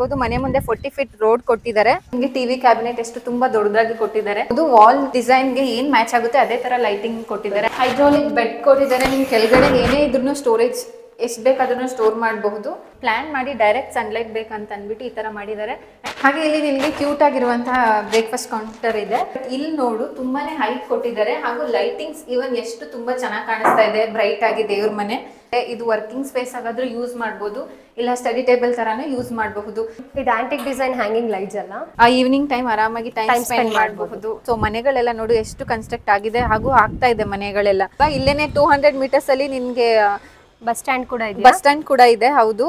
ನೋಡಬಹುದು ಮನೆ ಮುಂದೆ 40 ಫೀಟ್ ರೋಡ್ ಕೊಟ್ಟಿದ್ದಾರೆ. ನಿಮಗೆ ಟಿವಿ ಕ್ಯಾಬಿನೆಟ್ ಎಷ್ಟು ತುಂಬಾ ದೊಡ್ಡದಾಗಿ ಕೊಟ್ಟಿದ್ದಾರೆ. ಅದು ವಾಲ್ ಡಿಸೈನ್ ಗೆ ಏನ್ ಮ್ಯಾಚ್ ಆಗುತ್ತೆ ಅದೇ ತರ ಲೈಟಿಂಗ್ ಕೊಟ್ಟಿದ್ದಾರೆ. ಹೈಡ್ರಾಲಿಕ್ ಬೆಡ್ ಕೊಟ್ಟಿದ್ದಾರೆ. ನಿಮ್ ಕೆಳಗಡೆ ಏನೇ ಇದ್ರೂ ಸ್ಟೋರೇಜ್ ಎಷ್ಟು ಬೇಕಾದ್ರೂ ಸ್ಟೋರ್ ಮಾಡಬಹುದು. ಪ್ಲಾನ್ ಮಾಡಿ ಡೈರೆಕ್ಟ್ ಸನ್ಲೈಟ್ ಬೇಕಂತ ಅಂದ್ಬಿಟ್ಟು ಈ ತರ ಮಾಡಿದ್ದಾರೆ. ಹಾಗೆ ಇಲ್ಲಿ ನಿಮಗೆ ಕ್ಯೂಟ್ ಆಗಿರುವಂತಹ ಬ್ರೇಕ್ಫಾಸ್ಟ್ ಕೌಂಟರ್ ಇದೆ. ಇಲ್ಲಿ ನೋಡು ತುಂಬಾನೇ ಹೈಟ್ ಕೊಟ್ಟಿದ್ದಾರೆ ಹಾಗೂ ಲೈಟಿಂಗ್ಸ್ ಇವನ್ ಎಷ್ಟು ತುಂಬಾ ಚೆನ್ನಾಗಿ ಕಾಣಿಸ್ತಾ ಇದೆ. ಬ್ರೈಟ್ ಆಗಿ ದೇವ್ರ ಮನೆ. ಇದು ವರ್ಕಿಂಗ್ ಸ್ಪೇಸ್ ಆಗಾದ್ರೂ ಯೂಸ್ ಮಾಡಬಹುದು, ಇಲ್ಲ ಸ್ಟಡಿ ಟೇಬಲ್ ತರಾನು ಯೂಸ್ ಮಾಡಬಹುದು. ಇದು ಆಂಟಿಕ್ ಡಿಸೈನ್ ಹ್ಯಾಂಗಿಂಗ್ ಲೈಟ್ಸ್ ಅಲ್ಲ, ಈವ್ನಿಂಗ್ ಟೈಮ್ ಆರಾಮಾಗಿ ಟೈಮ್ ಸ್ಪೆಂಡ್ ಮಾಡಬಹುದು. ಸೊ ಮನೆಗಳೆಲ್ಲ ನೋಡು ಎಷ್ಟು ಕನ್ಸ್ಟ್ರಕ್ಟ್ ಆಗಿದೆ ಹಾಗೂ ಆಗ್ತಾ ಇದೆ ಮನೆಗಳೆಲ್ಲ. ಇಲ್ಲೇನೆ 200 ಮೀಟರ್ಸ್ ಅಲ್ಲಿ ನಿಮ್ಗೆ ಬಸ್ ಸ್ಟ್ಯಾಂಡ್ ಕೂಡ ಇದೆ. ಹೌದು.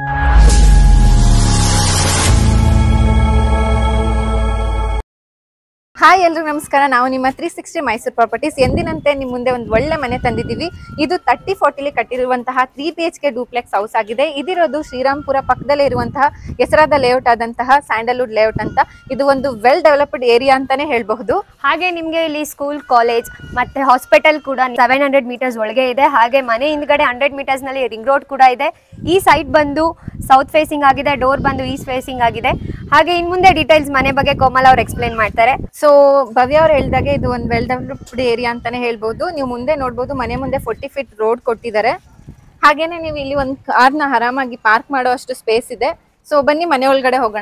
ಹಾಯ್ ಎಲ್ರಿಗೂ ನಮಸ್ಕಾರ. ನಾವು ನಿಮ್ಮ 360 ಮೈಸೂರು ಪ್ರಾಪರ್ಟೀಸ್ ಎಂದಿನಂತೆ ನಿಮ್ಮ ಮುಂದೆ ಒಂದು ಒಳ್ಳೆ ಮನೆ ತಂದಿದ್ದೀವಿ. ಇದು 30-40 ಕಟ್ಟಿರುವಂತಹ 3 BHK ಡೂಪ್ಲೆಕ್ಸ್ ಹೌಸ್ ಆಗಿದೆ. ಇದಿರೋದು ಶ್ರೀರಾಮ್ಪುರ ಪಕ್ಕದಲ್ಲೇ ಇರುವಂತಹ ಹೆಸರಾದ ಲೇಔಟ್ ಆದಂತಹ ಸ್ಯಾಂಡಲ್ವುಡ್ ಲೇಔಟ್ ಅಂತ. ಇದು ಒಂದು ವೆಲ್ ಡೆವಲಪ್ಡ್ ಏರಿಯಾ ಅಂತಾನೆ ಹೇಳಬಹುದು. ಹಾಗೆ ನಿಮಗೆ ಇಲ್ಲಿ ಸ್ಕೂಲ್, ಕಾಲೇಜ್ ಮತ್ತೆ ಹಾಸ್ಪಿಟಲ್ ಕೂಡ 700 ಮೀಟರ್ಸ್ ಒಳಗೆ ಇದೆ. ಹಾಗೆ ಮನೆ ಹಿಂದ್ಗಡೆ 100 ಮೀಟರ್ಸ್ ನಲ್ಲಿ ರಿಂಗ್ ರೋಡ್ ಕೂಡ ಇದೆ. ಈ ಸೈಟ್ ಬಂದು ಸೌತ್ ಫೇಸಿಂಗ್ ಆಗಿದೆ, ಡೋರ್ ಬಂದು ಈಸ್ಟ್ ಫೇಸಿಂಗ್ ಆಗಿದೆ. ಹಾಗೆ ಇನ್ ಮುಂದೆ ಡೀಟೇಲ್ಸ್ ಮನೆ ಬಗ್ಗೆ ಕೋಮಲ್ ಅವ್ರು ಎಕ್ಸ್ಪ್ಲೈನ್ ಮಾಡ್ತಾರೆ. ಸೊ ಭವ್ಯ ಅವ್ರು ಹೇಳಿದಾಗೆ ಇದು ಒಂದು ವೆಲ್ ಡೆವಲಪ್ಡ್ ಏರಿಯಾ ಅಂತಾನೆ ಹೇಳ್ಬಹುದು. ನೀವು ಮುಂದೆ ನೋಡಬಹುದು ಮನೆ ಮುಂದೆ 40 ಫೀಟ್ ರೋಡ್ ಕೊಟ್ಟಿದ್ದಾರೆ. ಹಾಗೇನೆ ನೀವು ಇಲ್ಲಿ ಒಂದು ಕಾರ್ನ ಆರಾಮಾಗಿ ಪಾರ್ಕ್ ಮಾಡೋ ಅಷ್ಟು ಸ್ಪೇಸ್ ಇದೆ. ಸೊ ಬನ್ನಿ ಮನೆ ಒಳಗಡೆ ಹೋಗೋಣ.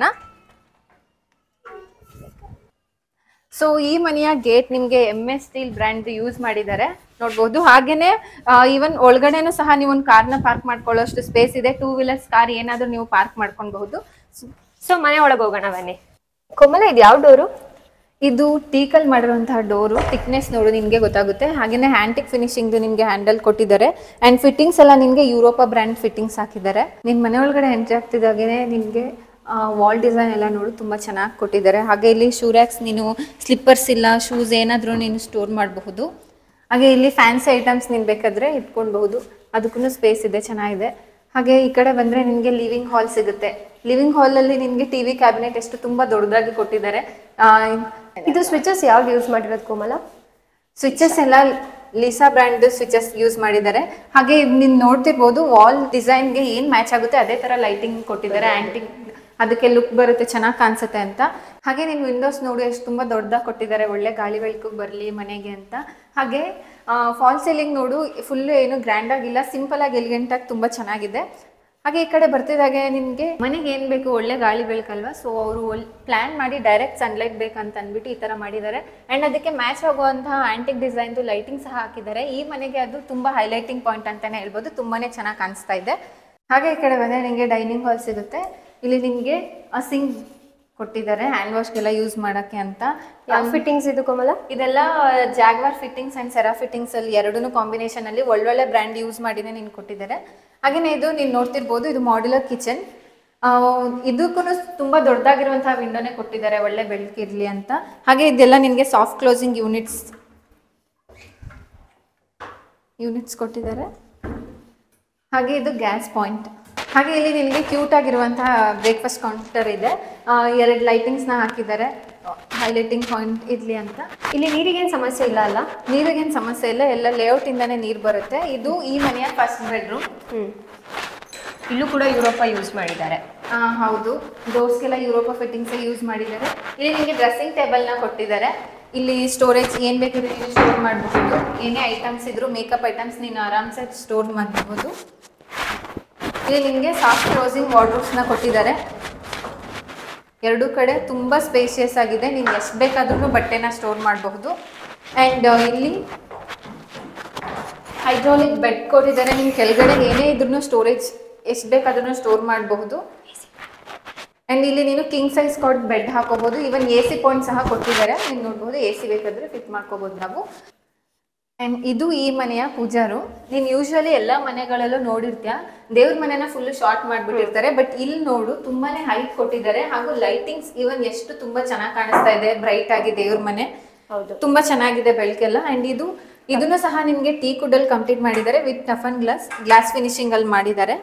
ಸೊ ಈ ಮನೆಯ ಗೇಟ್ ನಿಮ್ಗೆ MS ಸ್ಟೀಲ್ ಬ್ರ್ಯಾಂಡ್ ಯೂಸ್ ಮಾಡಿದ್ದಾರೆ ನೋಡ್ಬೋದು. ಹಾಗೇನೆ ಈವನ್ ಒಳಗಡೆನೂ ಸಹ ನೀವು ಒಂದು ಕಾರ್ನ ಪಾರ್ಕ್ ಮಾಡ್ಕೊಳ್ಳೋಷ್ಟು ಸ್ಪೇಸ್ ಇದೆ. 2 ವೀಲರ್ಸ್ ಕಾರ್ ಏನಾದ್ರೂ ನೀವು ಪಾರ್ಕ್ ಮಾಡ್ಕೊಬಹುದು. ಸೊ ಮನೆ ಒಳಗೆ ಹೋಗೋಣ ಬನ್ನಿ. ಕೋಮಲ, ಇದು ಯಾವ ಡೋರು? ಇದು ಟೀಕಲ್ ಮಾಡಿರುವಂತಹ ಡೋರು. ಥಿಕ್ನೆಸ್ ನೋಡು ನಿಮ್ಗೆ ಗೊತ್ತಾಗುತ್ತೆ. ಹಾಗೇನೆ ಹ್ಯಾಂಟಿಕ್ ಫಿನಿಶಿಂಗ್ ನಿಮ್ಗೆ ಹ್ಯಾಂಡಲ್ ಕೊಟ್ಟಿದ್ದಾರೆ. ಅಂಡ್ ಫಿಟ್ಟಿಂಗ್ಸ್ ಎಲ್ಲ ನಿಮ್ಗೆ ಯುರೋಪಾ ಬ್ರ್ಯಾಂಡ್ ಫಿಟ್ಟಿಂಗ್ಸ್ ಹಾಕಿದ್ದಾರೆ. ನಿಮ್ ಮನೆ ಒಳಗಡೆ ಎಂಟ್ರಿ ಆಗ್ತಿದ್ದಾಗೇನೆ ನಿಮ್ಗೆ ವಾಲ್ ಡಿಸೈನ್ ಎಲ್ಲ ನೋಡು ತುಂಬಾ ಚೆನ್ನಾಗಿ ಕೊಟ್ಟಿದ್ದಾರೆ. ಹಾಗೆ ಇಲ್ಲಿ ಶೂ ರ್ಯಾಕ್ಸ್, ನೀನು ಸ್ಲಿಪ್ಪರ್ಸ್ ಇಲ್ಲ ಶೂಸ್ ಏನಾದ್ರೂ ನೀನು ಸ್ಟೋರ್ ಮಾಡಬಹುದು. ಹಾಗೆ ಇಲ್ಲಿ ಫ್ಯಾನ್ಸಿ ಐಟಮ್ಸ್ ನೀನು ಬೇಕಾದ್ರೆ ಇಟ್ಕೊಳ್ಬಹುದು. ಅದಕ್ಕೂ ಸ್ಪೇಸ್ ಇದೆ, ಚೆನ್ನಾಗಿದೆ. ಹಾಗೆ ಈ ಕಡೆ ಬಂದ್ರೆ ನಿಮಗೆ ಲಿವಿಂಗ್ ಹಾಲ್ ಸಿಗುತ್ತೆ. ಲಿವಿಂಗ್ ಹಾಲ್ ಅಲ್ಲಿ ನಿಮಗೆ ಟಿವಿ ಕ್ಯಾಬಿನೆಟ್ ಎಷ್ಟು ತುಂಬಾ ದೊಡ್ಡದಾಗಿ ಕೊಟ್ಟಿದ್ದಾರೆ. ಇದು ಸ್ವಿಚಸ್ ಯಾವ್ದು ಯೂಸ್ ಮಾಡಿರೋದು ಕೋಮಲ? ಸ್ವಿಚಸ್ ಎಲ್ಲ ಲೀಸಾ ಬ್ರ್ಯಾಂಡ್ ಸ್ವಿಚಸ್ ಯೂಸ್ ಮಾಡಿದ್ದಾರೆ. ಹಾಗೆ ನೀನ್ ನೋಡ್ತಿರ್ಬೋದು ವಾಲ್ ಡಿಸೈನ್ಗೆ ಏನ್ ಮ್ಯಾಚ್ ಆಗುತ್ತೆ ಅದೇ ತರ ಲೈಟಿಂಗ್ ಕೊಟ್ಟಿದ್ದಾರೆ. ಆಂಟಿಕ್ ಅದಕ್ಕೆ ಲುಕ್ ಬರುತ್ತೆ, ಚೆನ್ನಾಗಿ ಕಾಣಿಸುತ್ತೆ ಅಂತ. ಹಾಗೆ ನೀವು ವಿಂಡೋಸ್ ನೋಡಿ ಎಷ್ಟು ತುಂಬಾ ದೊಡ್ಡದಾಗಿ ಕೊಟ್ಟಿದ್ದಾರೆ, ಒಳ್ಳೆ ಗಾಳಿ ಬೆಳಕು ಬರಲಿ ಮನೆಗೆ ಅಂತ. ಹಾಗೆ ಫಾಲ್ ಸೀಲಿಂಗ್ ನೋಡು ಫುಲ್ ಏನು ಗ್ರ್ಯಾಂಡ್ ಆಗಿಲ್ಲ, ಸಿಂಪಲ್ ಆಗಿ ಎಲಿಗೆಂಟ್ ಆಗಿ ತುಂಬಾ ಚೆನ್ನಾಗಿದೆ. ಹಾಗೆ ಈ ಕಡೆ ಬರ್ತಿದಾಗೆ ನಿಮಗೆ ಮನೆಗೆ ಏನು ಬೇಕು, ಒಳ್ಳೆ ಗಾಳಿ ಬೆಳಕಲ್ವಾ. ಸೊ ಅವರು ಪ್ಲಾನ್ ಮಾಡಿ ಡೈರೆಕ್ಟ್ ಸನ್ಲೈಟ್ ಬೇಕಂತ ಅಂದ್ಬಿಟ್ಟು ಈ ತರ ಮಾಡಿದ್ದಾರೆ. ಅಂಡ್ ಅದಕ್ಕೆ ಮ್ಯಾಚ್ ಆಗುವಂತಹ ಆಂಟಿಕ್ ಡಿಸೈನ್ದು ಲೈಟಿಂಗ್ ಸಹ ಹಾಕಿದ್ದಾರೆ. ಈ ಮನೆಗೆ ಅದು ತುಂಬಾ ಹೈಲೈಟಿಂಗ್ ಪಾಯಿಂಟ್ ಅಂತಾನೆ ಹೇಳ್ಬೋದು. ತುಂಬಾನೇ ಚೆನ್ನಾಗಿ ಕಾಣಿಸ್ತಾ ಇದೆ. ಹಾಗೆ ಈ ಕಡೆ ಬಂದರೆ ನಿಮಗೆ ಡೈನಿಂಗ್ ಹಾಲ್ ಸಿಗುತ್ತೆ. ಇಲ್ಲಿ ನಿಮಗೆ ಸಿಂಕ್ ಕೊಟ್ಟಿದ್ದಾರೆ ಹ್ಯಾಂಡ್ ವಾಶ್ಗೆಲ್ಲ ಯೂಸ್ ಮಾಡೋಕ್ಕೆ ಅಂತ. ಯಾವ ಫಿಟ್ಟಿಂಗ್ಸ್ ಇದು ಕೋಮಲ? ಇದೆಲ್ಲ Jaquar fittings and Cera fittings ಅಲ್ಲಿ ಎರಡೂ ಕಾಂಬಿನೇಷನ್ ಅಲ್ಲಿ ಒಳ್ಳೊಳ್ಳೆ ಬ್ರ್ಯಾಂಡ್ ಯೂಸ್ ಮಾಡಿನೇ ನೀನು ಕೊಟ್ಟಿದ್ದಾರೆ. ಹಾಗೆಯೇ ಇದು ನೀನು ನೋಡ್ತಿರ್ಬೋದು, ಇದು ಮಾಡ್ಯುಲರ್ ಕಿಚನ್. ಇದಕ್ಕೂ ತುಂಬಾ ದೊಡ್ಡದಾಗಿರುವಂತಹ ವಿಂಡೋನೇ ಕೊಟ್ಟಿದ್ದಾರೆ, ಒಳ್ಳೆ ಬೆಳಕಿರಲಿ ಅಂತ. ಹಾಗೆ ಇದೆಲ್ಲ ನಿನಗೆ ಸಾಫ್ಟ್ ಕ್ಲೋಸಿಂಗ್ ಯೂನಿಟ್ಸ್ ಕೊಟ್ಟಿದ್ದಾರೆ. ಹಾಗೆ ಇದು ಗ್ಯಾಸ್ ಪಾಯಿಂಟ್. ಹಾಗೆ ಇಲ್ಲಿ ನಿಮಗೆ ಕ್ಯೂಟ್ ಆಗಿರುವಂತಹ ಬ್ರೇಕ್ಫಾಸ್ಟ್ ಕೌಂಟರ್ ಇದೆ. 2 ಲೈಟಿಂಗ್ಸ್ನ ಹಾಕಿದ್ದಾರೆ ಹೈಲೈಟಿಂಗ್ ಪಾಯಿಂಟ್ ಇರಲಿ ಅಂತ. ಇಲ್ಲಿ ನೀರಿಗೇನು ಸಮಸ್ಯೆ ಇಲ್ಲ ಅಲ್ಲ? ನೀರಿಗೇನು ಸಮಸ್ಯೆ ಇಲ್ಲ, ಎಲ್ಲ ಲೇಔಟ್ ಇಂದಾನೆ ನೀರು ಬರುತ್ತೆ. ಇದು ಈ ಮನೆಯ ಫಸ್ಟ್ ಬೆಡ್ರೂಮ್. ಇಲ್ಲೂ ಕೂಡ ಯುರೋಪಾ ಯೂಸ್ ಮಾಡಿದ್ದಾರೆ. ಹೌದು, ಡೋರ್ಸ್ಗೆಲ್ಲ ಯುರೋಪಾ ಫಿಟ್ಟಿಂಗ್ಸ್ ಯೂಸ್ ಮಾಡಿದ್ದಾರೆ. ಇಲ್ಲಿ ನಿಮಗೆ ಡ್ರೆಸ್ಸಿಂಗ್ ಟೇಬಲ್ನ ಕೊಟ್ಟಿದ್ದಾರೆ. ಇಲ್ಲಿ ಸ್ಟೋರೇಜ್ ಏನು ಬೇಕಿದ್ರೆ ನೀವು ಸ್ಟೋರ್ ಮಾಡಬಹುದು. ಏನೇ ಐಟಮ್ಸ್ ಇದ್ರು ಮೇಕಪ್ ಐಟಮ್ಸ್ ನೀನು ಆರಾಮ್ಸೆ ಸ್ಟೋರ್ ಮಾಡಬಹುದು. ಇಲ್ಲಿ ನಿಮಗೆ ಸಾಫ್ಟ್ ಕ್ಲೋಸಿಂಗ್ ವಾರ್ಡ್ರೋಬ್ಸ್ನ ಕೊಟ್ಟಿದ್ದಾರೆ. ಎರಡೂ ಕಡೆ ತುಂಬ ಸ್ಪೇಷಿಯಸ್ ಆಗಿದೆ. ನೀವು ಎಷ್ಟು ಬೇಕಾದ್ರೂ ಬಟ್ಟೆನ ಸ್ಟೋರ್ ಮಾಡಬಹುದು. ಆ್ಯಂಡ್ ಇಲ್ಲಿ ಹೈಡ್ರಾಲಿಕ್ ಬೆಡ್ ಕೊಟ್ಟಿದ್ದಾರೆ. ನಿಮ್ಮ ಕೆಳಗಡೆ ಏನೇ ಇದ್ರೂ ಸ್ಟೋರೇಜ್ ಎಷ್ಟು ಬೇಕಾದ್ರೂ ಸ್ಟೋರ್ ಮಾಡಬಹುದು. ಆ್ಯಂಡ್ ಇಲ್ಲಿ ನೀನು ಕಿಂಗ್ ಸೈಜ್ ಕಾಟ್ ಬೆಡ್ ಹಾಕೋಬಹುದು. ಈವನ್ AC ಪಾಯಿಂಟ್ ಸಹ ಕೊಟ್ಟಿದ್ದಾರೆ. ನೀವು ನೋಡ್ಬೋದು, AC ಬೇಕಾದರೆ ಫಿಟ್ ಮಾಡ್ಕೋಬಹುದು ನಾವು. ಆ್ಯಂಡ್ ಇದು ಈ ಮನೆಯ ಪೂಜಾ ರೂಮ್. ನೀನು ಯೂಶ್ವಲಿ ಎಲ್ಲ ಮನೆಗಳಲ್ಲೂ ನೋಡಿರ್ತೀಯ, ದೇವ್ರ ಮನೆನ ಫುಲ್ ಶಾರ್ಟ್ ಮಾಡಿಬಿಟ್ಟಿರ್ತಾರೆ. ಬಟ್ ಇಲ್ಲಿ ನೋಡು ತುಂಬಾನೇ ಹೈಟ್ ಕೊಟ್ಟಿದ್ದಾರೆ. ಹಾಗೂ ಲೈಟಿಂಗ್ಸ್ ಇವನ್ ಎಷ್ಟು ತುಂಬಾ ಚೆನ್ನಾಗಿ ಕಾಣಿಸ್ತಾ ಇದೆ. ಬ್ರೈಟ್ ಆಗಿ ದೇವ್ರ ಮನೆ ತುಂಬಾ ಚೆನ್ನಾಗಿದೆ ಬೆಳಕೆಲ್ಲ. ಆ್ಯಂಡ್ ಇದನ್ನು ಸಹ ನಿಮಗೆ ಟೀ ಕುಡ್ಡಲ್ಲಿ ಕಂಪ್ಲೀಟ್ ಮಾಡಿದ್ದಾರೆ ವಿತ್ ಟಫನ್ ಗ್ಲಾಸ್ ಫಿನಿಶಿಂಗ್ ಅಲ್ಲಿ ಮಾಡಿದ್ದಾರೆ.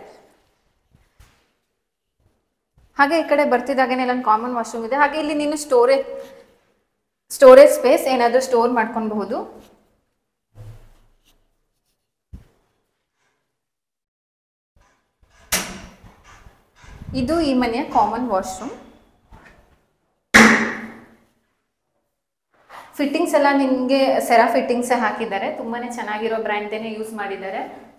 ಹಾಗೆ ಈ ಕಡೆ ಬರ್ತಿದ್ದಾಗನೇ ಒಂದು ಕಾಮನ್ ವಾಶ್ರೂಮ್ ಇದೆ. ಹಾಗೆ ಇಲ್ಲಿ ನೀನು ಸ್ಟೋರೇಜ್ ಸ್ಪೇಸ್ ಏನಾದರೂ ಸ್ಟೋರ್ ಮಾಡ್ಕೊಬಹುದು. ಇದು ಈ ಮನೆಯ ಕಾಮನ್ ವಾಶ್ರೂಮ್. ಫಿಟ್ಟಿಂಗ್ಸ್ ಎಲ್ಲ ನಿಮಗೆ ಸೆರಾ ಫಿಟ್ಟಿಂಗ್ಸ್ ಹಾಕಿದ್ದಾರೆ. ತುಂಬಾನೇ ಚೆನ್ನಾಗಿರೋ ಬ್ರ್ಯಾಂಡೇನೆ ಯೂಸ್ ಮಾಡಿದ್ದಾರೆ.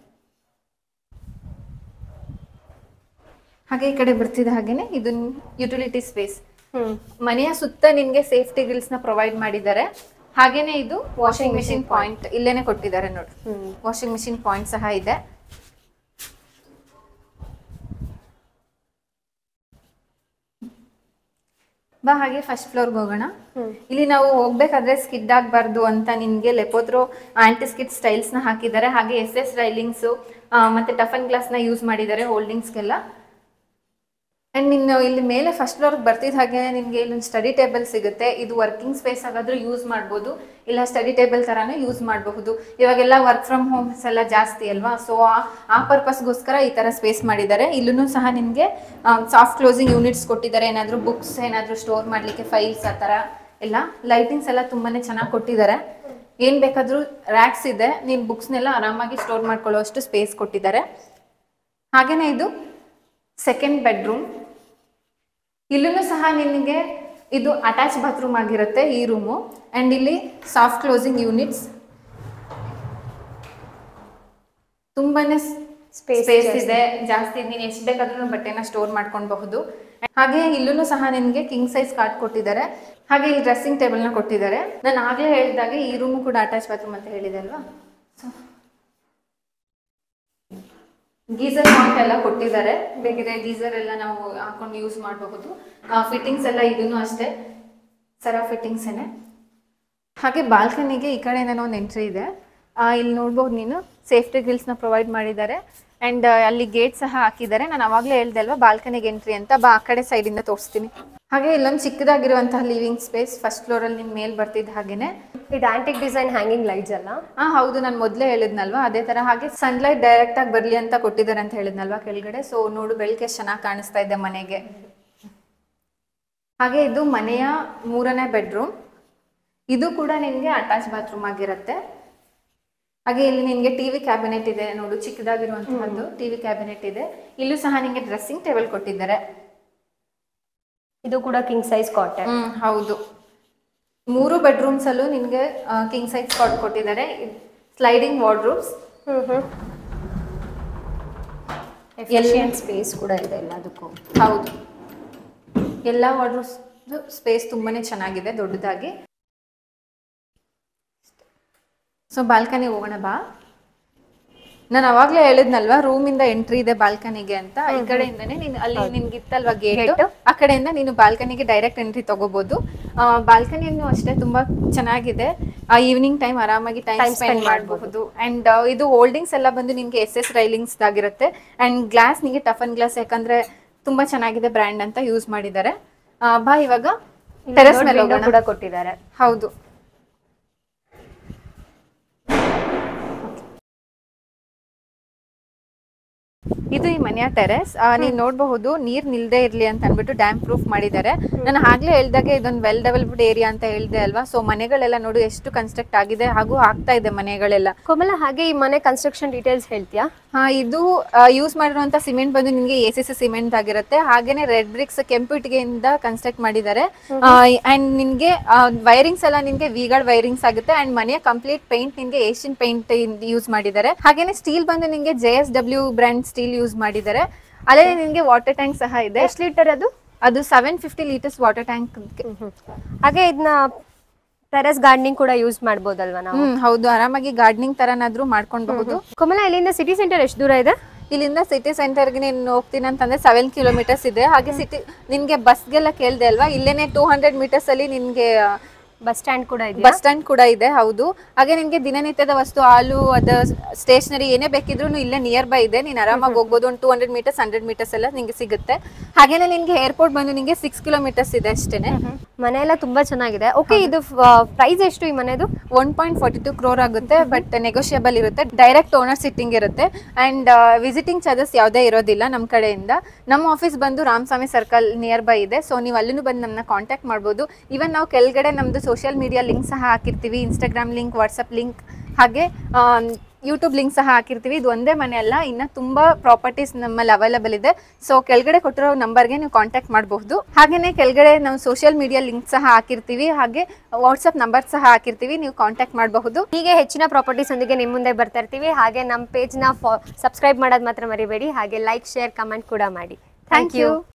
ಹಾಗೆ ಈ ಕಡೆ ಬರ್ತಿದ್ದ ಹಾಗೇನೆ ಇದು ಯುಟಿಲಿಟಿ ಸ್ಪೇಸ್. ಮನೆಯ ಸುತ್ತ ನಿಮ್ಗೆ ಸೇಫ್ಟಿ ಗ್ರಿಲ್ಸ್ ನ ಪ್ರೊವೈಡ್ ಮಾಡಿದ್ದಾರೆ. ಹಾಗೇನೆ ಇದು ವಾಷಿಂಗ್ ಮಿಷಿನ್ ಪಾಯಿಂಟ್ ಇಲ್ಲೇನೆ ಕೊಟ್ಟಿದ್ದಾರೆ ನೋಡಿ. ವಾಷಿಂಗ್ ಮಿಷಿನ್ ಪಾಯಿಂಟ್ ಸಹ ಇದೆ. ಬಾ ಹಾಗೆ ಫಸ್ಟ್ ಫ್ಲೋರ್ಗೆ ಹೋಗೋಣ. ಇಲ್ಲಿ ನಾವು ಹೋಗ್ಬೇಕಾದ್ರೆ ಸ್ಕಿಡ್ ಆಗ್ಬಾರ್ದು ಅಂತ ನಿನ್ಗೆ ಲೆಪೋತ್ರೋ ಆಂಟಿ ಸ್ಕಿಡ್ ಸ್ಟೈಲ್ಸ್ ನ ಹಾಕಿದ್ದಾರೆ. ಹಾಗೆ SS ರೈಲಿಂಗ್ಸ್ ಮತ್ತೆ ಟಫನ್ ಗ್ಲಾಸ್ ನ ಯೂಸ್ ಮಾಡಿದ್ದಾರೆ ಹೋಲ್ಡಿಂಗ್ಸ್ಗೆಲ್ಲ. ಅಂಡ್ ನೀನು ಇಲ್ಲಿ ಮೇಲೆ ಫಸ್ಟ್ ಫ್ಲೋರ್ಗೆ ಬರ್ತಿದ್ದ ಹಾಗೆ ನಿಮಗೆ ಇಲ್ಲೊಂದು ಸ್ಟಡಿ ಟೇಬಲ್ ಸಿಗುತ್ತೆ. ಇದು ವರ್ಕಿಂಗ್ ಸ್ಪೇಸ್ ಆಗಾದ್ರೂ ಯೂಸ್ ಮಾಡ್ಬೋದು, ಇಲ್ಲ ಸ್ಟಡಿ ಟೇಬಲ್ ತರಾನು ಯೂಸ್ ಮಾಡಬಹುದು. ಇವಾಗೆಲ್ಲ ವರ್ಕ್ ಫ್ರಮ್ ಹೋಮ್ಸ್ ಎಲ್ಲ ಜಾಸ್ತಿ ಅಲ್ವಾ, ಸೊ ಆ ಪರ್ಪಸ್ಗೋಸ್ಕರ ಈ ತರ ಸ್ಪೇಸ್ ಮಾಡಿದ್ದಾರೆ. ಇಲ್ಲೂ ಸಹ ನಿಮಗೆ ಸಾಫ್ಟ್ ಕ್ಲೋಸಿಂಗ್ ಯೂನಿಟ್ಸ್ ಕೊಟ್ಟಿದ್ದಾರೆ. ಏನಾದರೂ ಬುಕ್ಸ್ ಏನಾದರೂ ಸ್ಟೋರ್ ಮಾಡ್ಲಿಕ್ಕೆ ಫೈಲ್ಸ್ ಆ ಥರ ಎಲ್ಲ. ಲೈಟಿಂಗ್ಸ್ ಎಲ್ಲ ತುಂಬಾನೇ ಚೆನ್ನಾಗಿ ಕೊಟ್ಟಿದ್ದಾರೆ. ಏನ್ ಬೇಕಾದ್ರೂ ರ್ಯಾಕ್ಸ್ ಇದೆ, ನೀನು ಬುಕ್ಸ್ನೆಲ್ಲ ಆರಾಮಾಗಿ ಸ್ಟೋರ್ ಮಾಡ್ಕೊಳ್ಳುವಷ್ಟು ಸ್ಪೇಸ್ ಕೊಟ್ಟಿದ್ದಾರೆ. ಹಾಗೇನೆ ಇದು ಸೆಕೆಂಡ್ ಬೆಡ್ರೂಮ್. ಇಲ್ಲೂ ಸಹ ನಿನಗೆ ಇದು ಅಟ್ಯಾಚ್ ಬಾತ್ರೂಮ್ ಆಗಿರುತ್ತೆ ಈ ರೂಮು. ಅಂಡ್ ಇಲ್ಲಿ ಸಾಫ್ಟ್ ಕ್ಲೋಸಿಂಗ್ ಯೂನಿಟ್ಸ್, ತುಂಬಾನೇ ಸ್ಪೇಸ್ ಇದೆ ಜಾಸ್ತಿ. ನೀನು ಎಷ್ಟು ಬೇಕಾದ್ರೂ ಬಟ್ಟೆನ ಸ್ಟೋರ್ ಮಾಡ್ಕೊಳ್ಬಹುದು. ಹಾಗೆ ಇಲ್ಲೂ ಸಹ ನಿನಗೆ ಕಿಂಗ್ ಸೈಜ್ ಕಾಟ್ ಕೊಟ್ಟಿದ್ದಾರೆ. ಹಾಗೆ ಇಲ್ಲಿ ಡ್ರೆಸ್ಸಿಂಗ್ ಟೇಬಲ್ನ ಕೊಟ್ಟಿದ್ದಾರೆ. ನಾನು ಆಗ್ಲೇ ಹೇಳಿದಾಗೆ ಈ ರೂಮು ಕೂಡ ಅಟ್ಯಾಚ್ ಬಾತ್ರೂಮ್ ಅಂತ ಹೇಳಿದೆ ಅಲ್ವಾ. ಗೀಸರ್ ಪಾಯಿಂಟ್ ಎಲ್ಲ ಕೊಟ್ಟಿದ್ದಾರೆ. ಬೇಕಿದ್ರೆ ಗೀಸರ್ ಎಲ್ಲ ನಾವು ಹಾಕೊಂಡು ಯೂಸ್ ಮಾಡಬಹುದು. ಫಿಟ್ಟಿಂಗ್ಸ್ ಎಲ್ಲ ಇದನ್ನು ಅಷ್ಟೇ ಸರಾ ಫಿಟ್ಟಿಂಗ್ಸ್ ಏನೆ. ಹಾಗೆ ಬಾಲ್ಕನಿಗೆ ಈ ಕಡೆಯಿಂದ ಒಂದು ಎಂಟ್ರಿ ಇದೆ. ಇಲ್ಲಿ ನೋಡ್ಬೋದು ನೀನು ಸೇಫ್ಟಿ ಗ್ರಿಲ್ಸ್ ನ ಪ್ರೊವೈಡ್ ಮಾಡಿದ್ದಾರೆ. ಅಂಡ್ ಅಲ್ಲಿ ಗೇಟ್ ಸಹ ಹಾಕಿದ್ದಾರೆ. ನಾನು ಅವಾಗಲೇ ಹೇಳ್ದೆ ಅಲ್ವಾ ಬಾಲ್ಕನಿಗೆ ಎಂಟ್ರಿ ಅಂತ. ಬಾ ಆ ಕಡೆ ಸೈಡ್ ಇಂದ ತೋರಿಸ್ತೀನಿ. ಹಾಗೆ ಇಲ್ಲೊಂದು ಚಿಕ್ಕದಾಗಿರುವಂತಹ ಲಿವಿಂಗ್ ಸ್ಪೇಸ್ ಫಸ್ಟ್ ಫ್ಲೋರ್ ಅಲ್ಲಿ ನಿಮ್ ಮೇಲ್ ಬರ್ತಿದ್ದ ಹಾಗೇನೆ. ಇದು ಆಂಟಿಕ್ ಡಿಸೈನ್ ಹ್ಯಾಂಗಿಂಗ್ ಲೈಟ್ಸ್ ಅಲ್ಲ? ಹೌದು, ನಾನು ಮೊದಲೇ ಹೇಳಿದ್ನಲ್ವಾ ಅದೇ ತರ. ಹಾಗೆ ಸನ್ಲೈಟ್ ಡೈರೆಕ್ಟ್ ಆಗಿ ಬರ್ಲಿ ಅಂತ ಕೊಟ್ಟಿದ್ದಾರೆ ಅಂತ ಹೇಳಿದ್ನಲ್ವಾ ಕೆಳಗಡೆ. ಸೊ ನೋಡು ಬೆಳಗ್ಗೆ ಚೆನ್ನಾಗಿ ಕಾಣಿಸ್ತಾ ಇದೆ ಮನೆಗೆ. ಹಾಗೆ ಇದು ಮನೆಯ 3ನೇ ಬೆಡ್ರೂಮ್. ಇದು ಕೂಡ ನಿನ್ಗೆ ಅಟ್ಯಾಚ್ ಬಾತ್ರೂಮ್ ಆಗಿರುತ್ತೆ. ಹಾಗೆ ಇಲ್ಲಿ ನಿನ್ಗೆ ಟಿವಿ ಕ್ಯಾಬಿನೆಟ್ ಇದೆ ನೋಡು, ಚಿಕ್ಕದಾಗಿರುವಂತಹದ್ದು ಟಿವಿ ಕ್ಯಾಬಿನೆಟ್ ಇದೆ. ಇಲ್ಲೂ ಸಹ ನಿನ್ಗೆ ಡ್ರೆಸ್ಸಿಂಗ್ ಟೇಬಲ್ ಕೊಟ್ಟಿದ್ದಾರೆ. ಇದು ಕೂಡ ಕಿಂಗ್ ಸೈಜ್ ಕಾಟ್. ಹೌದು, 3 ಬೆಡ್ರೂಮ್ಸ್ ಅಲ್ಲೂ ನಿನ್ಗೆ ಕಿಂಗ್ ಸೈಜ್ ಕಾಟ್ ಕೊಟ್ಟಿದ್ದಾರೆ. ಸ್ಲೈಡಿಂಗ್ ವಾರ್ಡ್ರೋಬ್ಸ್, ಎಫಿಷಿಯಂಟ್ ಸ್ಪೇಸ್ ಕೂಡ ಇದೆ ಎಲ್ಲದಕ್ಕೂ. ಹೌದು, ಎಲ್ಲ ವಾರ್ಡ್ರೋಬ್ಸ್ ಸ್ಪೇಸ್ ತುಂಬಾನೇ ಚೆನ್ನಾಗಿದೆ ದೊಡ್ಡದಾಗಿ. ಸೊ ಬಾಲ್ಕನಿ ಹೋಗೋಣ ಬಾ. ನಾನು ಅವಾಗಲೇ ಹೇಳಿದ್ನಲ್ವಾ ರೂಮಿಂದ ಎಂಟ್ರಿ ಇದೆ ಬಾಲ್ಕನಿಗೆ ಅಂತ. ಈ ಕಡೆಯಿಂದನೇ ನೀನು ಅಲ್ಲಿ ನಿನ್ಗೆ ಇತ್ತಲ್ವಾ ಗೇಟ್, ಆ ಕಡೆಯಿಂದ ನೀನು ಬಾಲ್ಕನಿಗೆ ಡೈರೆಕ್ಟ್ ಎಂಟ್ರಿ ತಗೋಬಹುದು. ಬಾಲ್ಕನಿಯನ್ನು ಅಷ್ಟೇ ತುಂಬಾ ಚೆನ್ನಾಗಿದೆ. ಈವ್ನಿಂಗ್ ಟೈಮ್ ಆರಾಮಾಗಿ ಟೈಮ್ ಸ್ಪೆಂಡ್ ಮಾಡಬಹುದು. ಅಂಡ್ ಇದು ಹೋಲ್ಡಿಂಗ್ಸ್ ಎಲ್ಲ ಬಂದು ನಿಮ್ಗೆ SS ರೈಲಿಂಗ್ಸ್ ಆಗಿರುತ್ತೆ. ಅಂಡ್ ಗ್ಲಾಸ್ ನಿಮಗೆ ಟಫನ್ ಗ್ಲಾಸ್, ಯಾಕಂದ್ರೆ ತುಂಬಾ ಚೆನ್ನಾಗಿದೆ ಬ್ರ್ಯಾಂಡ್ ಅಂತ ಯೂಸ್ ಮಾಡಿದ್ದಾರೆ. ಬಾ ಇವಾಗ ಟೆರೆಸ್ ಮೇಲೆ ಕೂಡ ಕೊಟ್ಟಿದ್ದಾರೆ. ಹೌದು, ಇದು ಈ ಮನೆಯ ಟೆರೆಸ್. ನೀವು ನೋಡಬಹುದು ನೀರ್ ನಿಲ್ದೇ ಇರ್ಲಿ ಅಂತ ಅನ್ಬಿಟ್ಟು ಡ್ಯಾಮ್ ಪ್ರೂಫ್ ಮಾಡಿದ್ದಾರೆ. ನಾನು ಆಗ್ಲೇ ಹೇಳ್ದಾಗೆ ಇದೊಂದು ವೆಲ್ ಡೆವಲಪ್ಡ್ ಏರಿಯಾ ಅಂತ ಹೇಳ್ದೆ ಅಲ್ವಾ. ಸೊ ಮನೆಗಳೆಲ್ಲ ನೋಡು ಎಷ್ಟು ಕನ್ಸ್ಟ್ರಕ್ಟ್ ಆಗಿದೆ ಹಾಗೂ ಆಗ್ತಾ ಇದೆ ಮನೆಗಳೆಲ್ಲ. ಕೋಮಲ, ಹಾಗೆ ಈ ಮನೆ ಕನ್ಸ್ಟ್ರಕ್ಷನ್ ಡೀಟೇಲ್ಸ್ ಹೇಳ್ತೀಯಾ? ಇದು ಯೂಸ್ ಮಾಡಿರುವಂತ ಸಿಮೆಂಟ್ ಬಂದು ನಿಮಗೆ ACC ಸಿಮೆಂಟ್ ಆಗಿರುತ್ತೆ. ಹಾಗೇನೆ ರೆಡ್ ಬ್ರಿಕ್ಸ್ ಕೆಂಪು ಇಟ್ಟಿಗೆಯಿಂದ ಕನ್ಸ್ಟ್ರಕ್ಟ್ ಮಾಡಿದ್ದಾರೆ. ಅಂಡ್ ನಿನ್ಗೆ ವೈರಿಂಗ್ಸ್ ಎಲ್ಲ ನಿನ್ಗೆ ವಿ-ಗಾರ್ಡ್ ವೈರಿಂಗ್ಸ್ ಆಗುತ್ತೆ. ಅಂಡ್ ಮನೆಯ ಕಂಪ್ಲೀಟ್ ಪೇಂಟ್ ನಿನ್ಗೆ ಏಷ್ಯನ್ ಪೇಂಟ್ ಯೂಸ್ ಮಾಡಿದ್ದಾರೆ. ಹಾಗೇನೆ ಸ್ಟೀಲ್ ಬಂದು ನಿನ್ಗೆ JSW ಬ್ರ್ಯಾಂಡ್ ಸ್ಟೀಲ್ ಯೂಸ್ ಮಾಡಿದ್ದಾರೆ. ಅಲ್ಲೇ ನಿನ್ಗೆ ವಾಟರ್ ಟ್ಯಾಂಕ್ ಸಹ ಇದೆ. ಎಷ್ಟು ಲೀಟರ್ ಅದು? ಅದು 750 ಲೀಟರ್ಸ್ ವಾಟರ್ ಟ್ಯಾಂಕ್. ಹಾಗೆ ಇದನ್ನ ಟೆರೆಸ್ ಗಾರ್ಡನಿಂಗ್ ಕೂಡ ಯೂಸ್ ಮಾಡಬಹುದಲ್ವಾ ನಾವು? ಹೌದು, ಆರಾಮಾಗಿ ಗಾರ್ಡನಿಂಗ್ ತರನಾದ್ರೂ ಮಾಡ್ಕೊಳ್ಬಹುದು. ಕೋಮಲ, ಇಲ್ಲಿಂದ ಸಿಟಿ ಸೆಂಟರ್ ಎಷ್ಟು ದೂರ ಇದೆ? ಇಲ್ಲಿಂದ ಸಿಟಿ ಸೆಂಟರ್ಗೆ ನೀನು ಹೋಗ್ತೀನಿ ಅಂತಂದ್ರೆ 7 ಕಿಲೋಮೀಟರ್ಸ್ ಇದೆ. ಹಾಗೆ ಸಿಟಿ ನಿನ್ಗೆ ಬಸ್ಗೆಲ್ಲ ಕೇಳ್ದೆ ಅಲ್ವಾ, ಇಲ್ಲೇನೆ 200 ಮೀಟರ್ಸ್ ಅಲ್ಲಿ ನಿನ್ಗೆ ಬಸ್ ಸ್ಟ್ಯಾಂಡ್ ಕೂಡ ಇದೆ. ಬಸ್ ಸ್ಟ್ಯಾಂಡ್ ಕೂಡ ಇದೆ. ಹೌದು, ಹಾಗೆ ನಿನ್ಗೆ ದಿನನಿತ್ಯದ ವಸ್ತು ಹಾಲು ಅದ ಸ್ಟೇಷನರಿ ಏನೇ ಬೇಕಿದ್ರು ಇಲ್ಲೇ ನಿಯರ್ ಬೈ ಇದೆ. ನೀನ್ ಆರಾಮಾಗಿ ಹೋಗ್ಬೋದು. ಒಂದು 200 ಮೀಟರ್ಸ್ 100 ಮೀಟರ್ಸ್ ಎಲ್ಲ ನಿಂಗೆ ಸಿಗುತ್ತೆ. ಹಾಗೇನೆ ನಿನ್ಗೆ ಏರ್ಪೋರ್ಟ್ ಬಂದು ನಿಂಗೆ 6 ಕಿಲೋಮೀಟರ್ಸ್ ಇದೆ ಅಷ್ಟೇನೆ. ಮನೆ ಎಲ್ಲ ತುಂಬಾ ಚೆನ್ನಾಗಿದೆ. ಓಕೆ, ಇದು ಪ್ರೈಸ್ ಎಷ್ಟು ಈ ಮನೆದು? 1.42 crore ಆಗುತ್ತೆ. ಬಟ್ ನೆಗೋಷಿಯಬಲ್ ಇರುತ್ತೆ. ಡೈರೆಕ್ಟ್ ಓನರ್ ಸಿಟ್ಟಿಂಗ್ ಇರುತ್ತೆ. ಅಂಡ್ ವಿಸಿಟಿಂಗ್ ಚಾರ್ಜಸ್ ಯಾವುದೇ ಇರೋದಿಲ್ಲ ನಮ್ಮ ಕಡೆಯಿಂದ. ನಮ್ಮ ಆಫೀಸ್ ಬಂದು ರಾಮಸ್ವಾಮಿ ಸರ್ಕಲ್ ನಿಯರ್ ಬೈ ಇದೆ. ಸೊ ನೀವು ಅಲ್ಲೂ ಬಂದು ನಮ್ಮನ್ನ ಕಾಂಟ್ಯಾಕ್ಟ್ ಮಾಡ್ಬೋದು. ಈವನ್ ನಾವು ಕೆಳಗಡೆ ನಮ್ದು ಸೋಷಿಯಲ್ ಮೀಡಿಯಾ ಲಿಂಕ್ ಸಹ ಹಾಕಿರ್ತೀವಿ. Instagram link, WhatsApp link. ಹಾಗೆ ಯೂಟ್ಯೂಬ್ ಲಿಂಕ್ ಸಹ ಹಾಕಿರ್ತೀವಿ. ಇದು ಒಂದೇ ಮನೆ ಅಲ್ಲ, ಇನ್ನು ತುಂಬಾ ಪ್ರಾಪರ್ಟೀಸ್ ನಮ್ಮಲ್ಲಿ ಅವೈಲೇಬಲ್ ಇದೆ. ಸೊ ಕೆಳಗಡೆ ಕೊಟ್ಟಿರೋ ನಂಬರ್ಗೆ ನೀವು ಕಾಂಟ್ಯಾಕ್ಟ್ ಮಾಡಬಹುದು. ಹಾಗೇನೆ ಕೆಳಗಡೆ ನಾವು ಸೋಷಿಯಲ್ ಮೀಡಿಯಾ ಲಿಂಕ್ ಸಹ ಹಾಕಿರ್ತೀವಿ, ಹಾಗೆ ವಾಟ್ಸ್ಆಪ್ ನಂಬರ್ ಸಹ ಹಾಕಿರ್ತೀವಿ, ನೀವು ಕಾಂಟ್ಯಾಕ್ಟ್ ಮಾಡಬಹುದು. ಹೀಗೆ ಹೆಚ್ಚಿನ ಪ್ರಾಪರ್ಟೀಸ್ ಒಂದಿಗೆ ನಿಮ್ಮ ಮುಂದೆ ಬರ್ತಾ ಇರ್ತೀವಿ. ಹಾಗೆ ನಮ್ಮ ಪೇಜ್ನ ಸಬ್ಸ್ಕ್ರೈಬ್ ಮಾಡೋದು ಮಾತ್ರ ಮರಿಬೇಡಿ. ಹಾಗೆ ಲೈಕ್, ಶೇರ್, ಕಮೆಂಟ್ ಕೂಡ ಮಾಡಿ. Thank you.